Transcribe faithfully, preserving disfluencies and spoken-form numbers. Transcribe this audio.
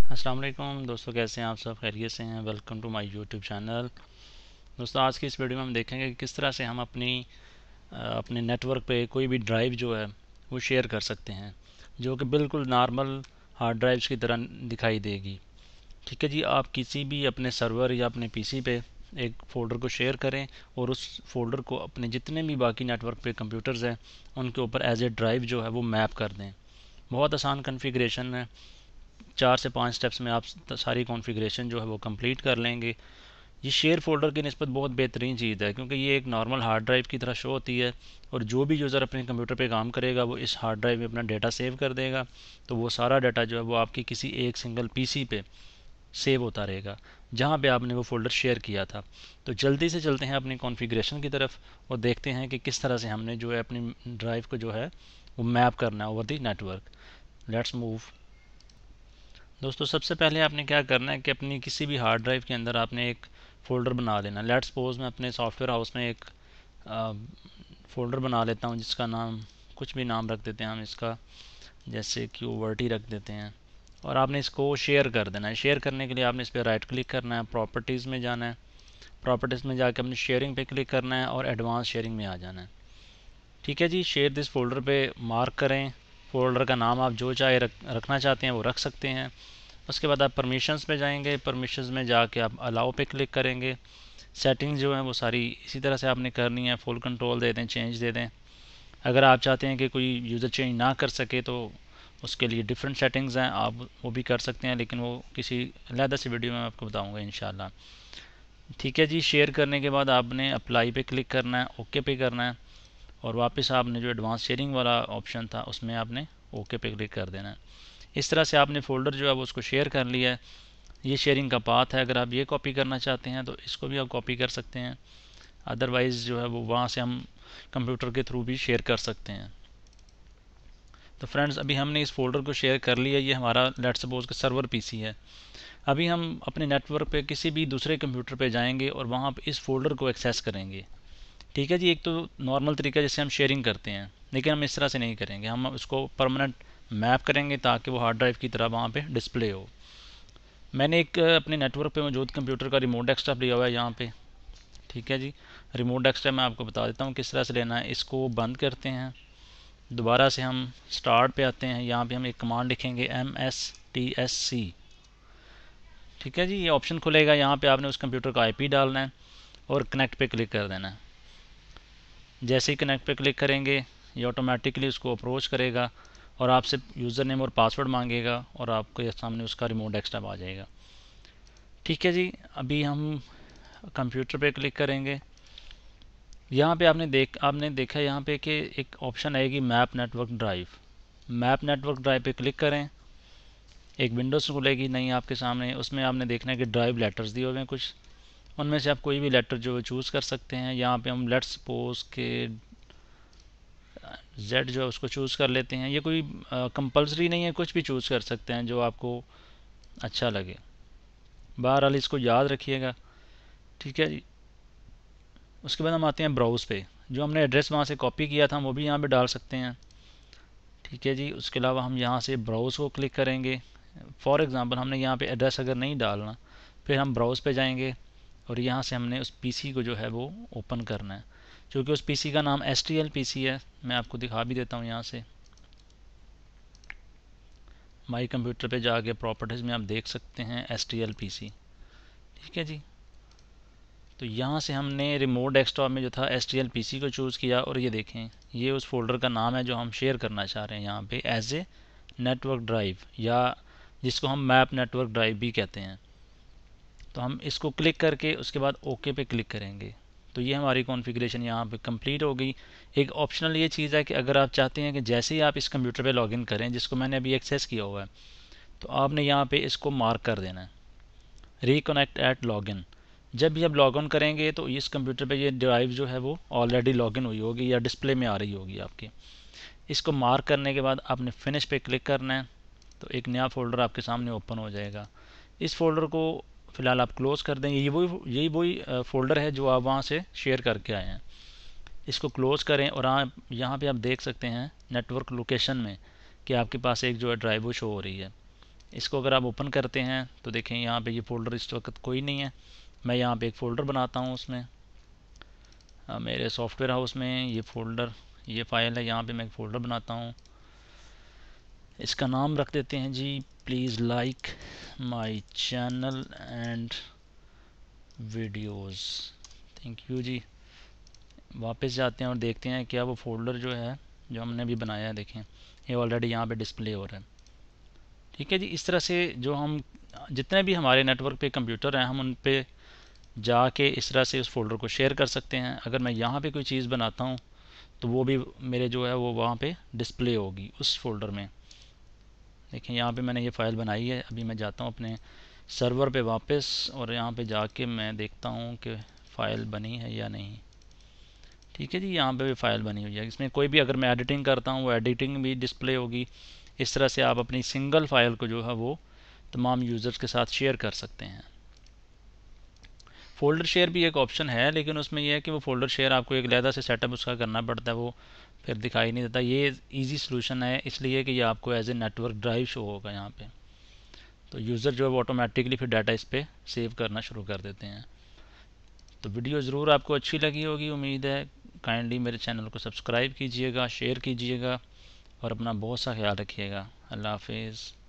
अस्सलाम वालेकुम दोस्तों, कैसे हैं आप सब? खैरियत से हैं? Welcome to my YouTube channel. दोस्तों, आज की इस वीडियो में हम देखेंगे कि किस तरह से हम अपनी अ, अपने नेटवर्क पे कोई भी ड्राइव जो है वो शेयर कर सकते हैं, जो कि बिल्कुल नॉर्मल हार्ड ड्राइव्स की तरह दिखाई देगी। ठीक है जी, आप किसी भी अपने सर्वर या अपने पीसी पे एक फ़ोल्डर को शेयर करें और उस फोल्डर को अपने जितने भी बाकी नेटवर्क पे कंप्यूटर्स हैं उनके ऊपर एज ए ड्राइव जो है वो मैप कर दें। बहुत आसान कॉन्फ़िगरेशन है, चार से पाँच स्टेप्स में आप सारी कॉन्फ़िगरेशन जो है वो कंप्लीट कर लेंगे। ये शेयर फोल्डर की निस्बत बहुत बेहतरीन चीज़ है, क्योंकि ये एक नॉर्मल हार्ड ड्राइव की तरह शो होती है और जो भी यूज़र अपने कंप्यूटर पे काम करेगा वो इस हार्ड ड्राइव में अपना डेटा सेव कर देगा। तो वो सारा डाटा जो है वो आपकी किसी एक सिंगल पीसी पे सेव होता रहेगा जहाँ पे आपने वो फ़ोल्डर शेयर किया था। तो जल्दी से चलते हैं अपनी कॉन्फ़िगरेशन की तरफ और देखते हैं कि किस तरह से हमने जो है अपनी ड्राइव को जो है वो मैप करना है over the network. Let's move. दोस्तों, सबसे पहले आपने क्या करना है कि अपनी किसी भी हार्ड ड्राइव के अंदर आपने एक फ़ोल्डर बना लेना। लेट्स सपोज मैं अपने सॉफ्टवेयर हाउस में एक फ़ोल्डर बना लेता हूँ जिसका नाम, कुछ भी नाम रख देते हैं हम इसका, जैसे कि वर्टी रख देते हैं। और आपने इसको शेयर कर देना है। शेयर करने के लिए आपने इस पर राइट क्लिक करना है, प्रॉपर्टीज़ में जाना है, प्रॉपर्टीज़ में जाके अपनी शेयरिंग पे क्लिक करना है और एडवांस शेयरिंग में आ जाना है। ठीक है जी, शेयर दिस फोल्डर पे मार्क करें। फोल्डर का नाम आप जो चाहे रख, रखना चाहते हैं वो रख सकते हैं। उसके बाद आप परमिशंस पे जाएंगे, परमिशंस में जाके आप अलाउ पे क्लिक करेंगे। सेटिंग्स जो है वो सारी इसी तरह से आपने करनी है। फुल कंट्रोल दे दें, चेंज दे दें। अगर आप चाहते हैं कि कोई यूज़र चेंज ना कर सके तो उसके लिए डिफरेंट सेटिंग्स हैं, आप वो भी कर सकते हैं, लेकिन वो किसी अलग से वीडियो में मैं आपको बताऊंगा इंशाल्लाह। ठीक है जी, शेयर करने के बाद आपने अप्लाई पे क्लिक करना है, ओके पे करना है और वापस आपने जो एडवांस शेयरिंग वाला ऑप्शन था उसमें आपने ओके पे क्लिक कर देना है। इस तरह से आपने फ़ोल्डर जो है वो उसको शेयर कर लिया है। ये शेयरिंग का पाथ है। अगर आप ये कॉपी करना चाहते हैं तो इसको भी आप कॉपी कर सकते हैं, अदरवाइज़ जो है वो वहाँ से हम कंप्यूटर के थ्रू भी शेयर कर सकते हैं। तो फ्रेंड्स, अभी हमने इस फोल्डर को शेयर कर लिया। ये हमारा लेट्स सपोज का सर्वर पीसी है। अभी हम अपने नेटवर्क पे किसी भी दूसरे कंप्यूटर पे जाएंगे और वहाँ पे इस फोल्डर को एक्सेस करेंगे। ठीक है जी, एक तो नॉर्मल तरीका जैसे हम शेयरिंग करते हैं, लेकिन हम इस तरह से नहीं करेंगे। हम उसको परमानेंट मैप करेंगे ताकि वो हार्ड ड्राइव की तरह वहाँ पे डिस्प्ले हो। मैंने एक अपने नेटवर्क पे मौजूद कंप्यूटर का रिमोट डेस्कटॉप लिया हुआ है यहाँ पे। ठीक है जी, रिमोट डेस्कटॉप मैं आपको बता देता हूँ किस तरह से लेना है। इसको बंद करते हैं, दोबारा से हम स्टार्ट पे आते हैं। यहाँ पे हम एक कमांड लिखेंगे M S T S C. ठीक है जी, ये ऑप्शन खुलेगा। यहाँ पे आपने उस कंप्यूटर का आईपी डालना है और कनेक्ट पे क्लिक कर देना है। जैसे ही कनेक्ट पे क्लिक करेंगे ये ऑटोमेटिकली उसको अप्रोच करेगा और आपसे यूज़र नेम और पासवर्ड मांगेगा और आपके सामने उसका रिमोट डेस्कटॉप आ जाएगा। ठीक है जी, अभी हम कंप्यूटर पे क्लिक करेंगे। यहाँ पे आपने देख आपने देखा यहाँ पे कि एक ऑप्शन आएगी map network drive. Map network drive पे क्लिक करें, एक विंडोज़ खुलेगी नहीं आपके सामने। उसमें आपने देखना है कि ड्राइव लेटर्स दिए हुए हैं कुछ, उनमें से आप कोई भी लेटर जो है चूज़ कर सकते हैं। यहाँ पे हम लेट्स सपोज के जेड जो है उसको चूज़ कर लेते हैं। ये कोई कंपलसरी नहीं है, कुछ भी चूज़ कर सकते हैं जो आपको अच्छा लगे। बहरहाल इसको याद रखिएगा। ठीक है जी, उसके बाद हम आते हैं ब्राउज़ पे। जो हमने एड्रेस वहाँ से कॉपी किया था वो भी यहाँ पे डाल सकते हैं। ठीक है जी, उसके अलावा हम यहाँ से ब्राउज़ को क्लिक करेंगे। फॉर एग्ज़ाम्पल हमने यहाँ पे एड्रेस अगर नहीं डालना, फिर हम ब्राउज़ पे जाएंगे और यहाँ से हमने उस पीसी को जो है वो ओपन करना है। क्योंकि उस पीसी का नाम एस टी एल पीसी है, मैं आपको दिखा भी देता हूँ। यहाँ से माई कंप्यूटर पे जाके प्रॉपर्टीज़ में आप देख सकते हैं एस टी एल पीसी। ठीक है जी, तो यहाँ से हमने रिमोट डेस्कटॉप में जो था एस टी एल पीसी को चूज़ किया और ये देखें ये उस फोल्डर का नाम है जो हम शेयर करना चाह रहे हैं यहाँ पे एज ए नेटवर्क ड्राइव, या जिसको हम मैप नेटवर्क ड्राइव भी कहते हैं। तो हम इसको क्लिक करके उसके बाद ओके पे क्लिक करेंगे। तो ये हमारी कॉन्फ़िगरेशन यहाँ पे कंप्लीट हो गई। एक ऑप्शनल ये चीज़ है कि अगर आप चाहते हैं कि जैसे ही आप इस कंप्यूटर पे लॉगिन करें, जिसको मैंने अभी एक्सेस किया हुआ है, तो आपने यहाँ पे इसको मार्क कर देना है रिकनेक्ट एट लॉगिन। जब भी आप लॉगिन करेंगे तो इस कंप्यूटर पे ये ड्राइव जो है वो ऑलरेडी लॉगिन हुई होगी या डिस्प्ले में आ रही होगी आपके। इसको मार्क करने के बाद आपने फिनिश पे क्लिक करना है, तो एक नया फ़ोल्डर आपके सामने ओपन हो जाएगा। इस फोल्डर को फ़िलहाल आप क्लोज़ कर देंगे। ये वही यही वही फ़ोल्डर है जो आप वहाँ से शेयर करके आए हैं। इसको क्लोज़ करें और आप यहाँ पे आप देख सकते हैं नेटवर्क लोकेशन में कि आपके पास एक जो है ड्राइव वो शो हो रही है। इसको अगर आप ओपन करते हैं तो देखें यहाँ पे ये फ़ोल्डर इस वक्त कोई नहीं है। मैं यहाँ पे एक फ़ोल्डर बनाता हूँ उसमें, आ, मेरे सॉफ्टवेयर हाउस में ये फ़ोल्डर, ये फ़ाइल है, यहाँ पे मैं एक फ़ोल्डर बनाता हूँ। इसका नाम रख देते हैं जी please like my channel and videos, thank you जी। वापस जाते हैं और देखते हैं क्या वो फ़ोल्डर जो है जो हमने अभी बनाया है, देखें ये ऑलरेडी यहाँ पे डिस्प्ले हो रहा है। ठीक है जी, इस तरह से जो हम जितने भी हमारे नेटवर्क पे कंप्यूटर हैं हम उन पे जाके इस तरह से उस फोल्डर को शेयर कर सकते हैं। अगर मैं यहाँ पे कोई चीज़ बनाता हूँ तो वो भी मेरे जो है वो वहाँ पे डिस्प्ले होगी उस फोल्डर में। देखें यहाँ पे मैंने ये फ़ाइल बनाई है। अभी मैं जाता हूँ अपने सर्वर पे वापस और यहाँ पे जाके मैं देखता हूँ कि फ़ाइल बनी है या नहीं। ठीक है जी, यहाँ पे भी फ़ाइल बनी हुई है। इसमें कोई भी अगर मैं एडिटिंग करता हूँ वो एडिटिंग भी डिस्प्ले होगी। इस तरह से आप अपनी सिंगल फ़ाइल को जो है वो तमाम यूज़र्स के साथ शेयर कर सकते हैं। फ़ोल्डर शेयर भी एक ऑप्शन है, लेकिन उसमें यह है कि वो फ़ोल्डर शेयर आपको एक अलहदा से सेटअप उसका करना पड़ता है, वो फिर दिखाई नहीं देता। ये इजी सॉल्यूशन है इसलिए कि ये आपको as a network drive show होगा यहाँ पे, तो यूज़र जो है वो ऑटोमेटिकली फिर डाटा इस पर सेव करना शुरू कर देते हैं। तो वीडियो ज़रूर आपको अच्छी लगी होगी, उम्मीद है। काइंडली मेरे चैनल को सब्सक्राइब कीजिएगा, शेयर कीजिएगा और अपना बहुत सा ख्याल रखिएगा। अल्लाह हाफिज़।